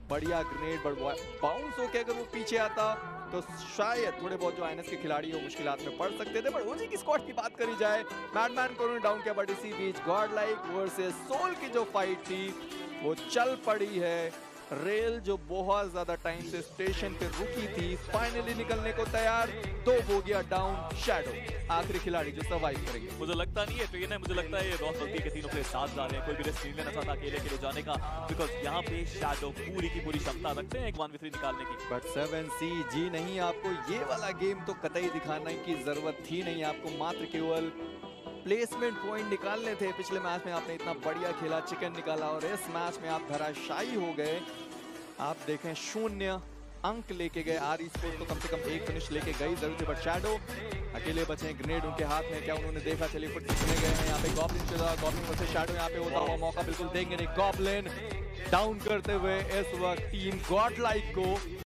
बढ़िया grenade bounce होके अगर वो पीछे आता तो शायद थोड़े बहुत जो आईएनएस के खिलाड़ी हो मुश्किलात में पड़ सकते थे। बट ओजी की स्क्वाड की बात करी जाए, मैडमैन को उन्होंने डाउन किया, बट इसी बीच गॉड लाइक वर्सेस सोल की जो फाइट थी वो चल पड़ी है। रेल जो बहुत ज्यादा टाइम से स्टेशन पे रुकी थी फाइनली निकलने को तैयार, 2 बोगियां डाउन, शैडो आखिरी खिलाड़ी जो सर्वाइव करेंगे। मुझे लगता नहीं है ट्रेन है, मुझे लगता है ये बहुत गलती के तीनों प्लेयर साथ जा रहे हैं, कोई भी रिस्क नहीं लेना चाहता अकेले के लिए जाने का, बिकॉज यहाँ पे शैडो पूरी की पूरी क्षमता रखते हैं एक 1v3 निकालने की। बट 7C जी नहीं, आपको ये वाला गेम तो कतई दिखाने की जरूरत थी नहीं, आपको मात्र केवल प्लेसमेंट पॉइंट निकालने थे। पिछले मैच में आपने इतना बढ़िया खेला, चिकन निकाला, और इस मैच में आप धराशायी हो गए। आप देखें 0 अंक लेके गए, आर स्पोर्ट्स तो कम से कम 1 फिनिश लेके गई जरूर थी, बट शैडो अकेले बचे, ग्रेनेड उनके हाथ में, क्या उन्होंने देखा? चलिए फुट चले गए हैं यहाँ पे। गॉब्लिन चला, गॉब्लिन वर्सेस शैडो यहाँ पे होता हुआ मौका बिल्कुल देंगे नहीं। गॉब्लिन डाउन करते हुए इस वक्त टीम गॉड लाइक को